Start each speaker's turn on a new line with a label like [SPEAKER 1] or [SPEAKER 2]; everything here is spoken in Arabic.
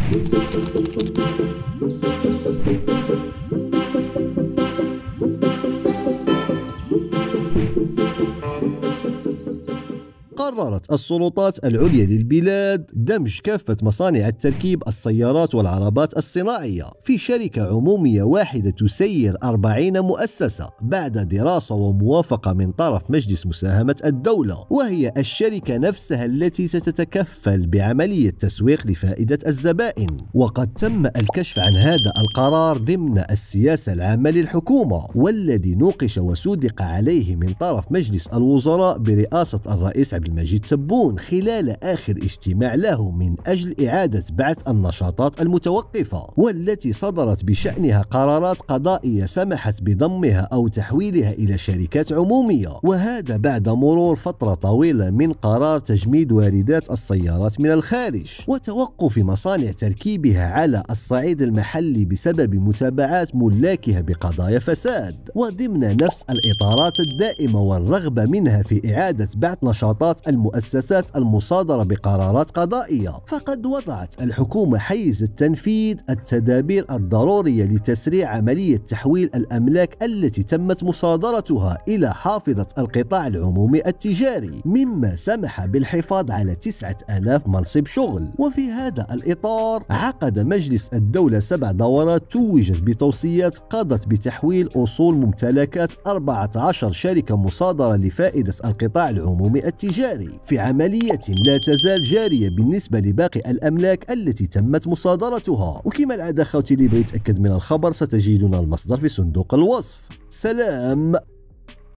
[SPEAKER 1] قررت السلطات العليا للبلاد دمج كافة مصانع التركيب السيارات والعربات الصناعية في شركة عمومية واحدة تسير 40 مؤسسة بعد دراسة وموافقة من طرف مجلس مساهمة الدولة، وهي الشركة نفسها التي ستتكفل بعملية تسويق لفائدة الزبائن. وقد تم الكشف عن هذا القرار ضمن السياسة العامة للحكومة، والذي نوقش وصودق عليه من طرف مجلس الوزراء برئاسة الرئيس عبد المجيد تبون خلال آخر اجتماع له من أجل إعادة بعث النشاطات المتوقفة، والتي صدرت بشأنها قرارات قضائية سمحت بضمها أو تحويلها إلى شركات عمومية، وهذا بعد مرور فترة طويلة من قرار تجميد واردات السيارات من الخارج وتوقف مصانع تركيبها على الصعيد المحلي بسبب متابعات ملاكها بقضايا فساد. وضمن نفس الإطارات الدائمة والرغبة منها في إعادة بعث نشاطات المؤسسات المصادرة بقرارات قضائية، فقد وضعت الحكومة حيز التنفيذ التدابير الضرورية لتسريع عملية تحويل الأملاك التي تمت مصادرتها إلى حافظة القطاع العمومي التجاري، مما سمح بالحفاظ على 9000 منصب شغل. وفي هذا الإطار عقد مجلس الدولة 7 دورات توجت بتوصيات قضت بتحويل أصول ممتلكات 14 شركة مصادرة لفائدة القطاع العمومي التجاري في عملية لا تزال جارية بالنسبة لباقي الأملاك التي تمت مصادرتها. وكما العادة خوتي اللي بغيت يتأكد من الخبر ستجدون المصدر في صندوق الوصف. سلام.